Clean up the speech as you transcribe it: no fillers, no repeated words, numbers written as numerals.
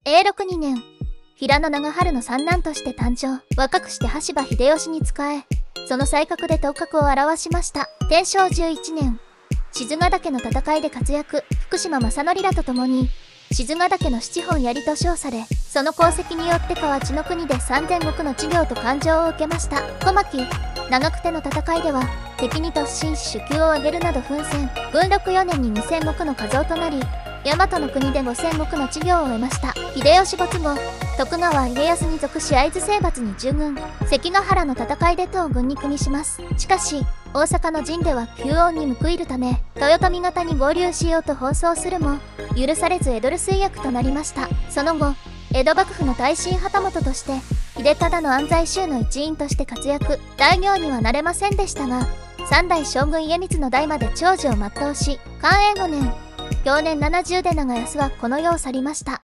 永禄2年、平野長春の三男として誕生。若くして羽柴秀吉に仕え、その才覚で頭角を現しました。天正11年、賤ヶ岳の戦いで活躍。福島正則らと共に賤ヶ岳の七本槍と称され、その功績によって河内の国で3000石の知行と勘定を受けました。小牧、長久手の戦いでは敵に突進し首級を上げるなど奮戦。軍禄4年に2000石の加増となり、大和の国で5000石の知行を得ました。秀吉没後、徳川家康に属し会津征伐に従軍。関ヶ原の戦いで東軍に組みします。しかし大阪の陣では急恩に報いるため豊臣方に合流しようと奔走するも許されず江戸留守居役となりました。その後、江戸幕府の大臣旗本として秀忠の安西州の一員として活躍。大名にはなれませんでしたが、三代将軍家光の代まで長寿を全うし、寛永5年享年70で長安はこの世を去りました。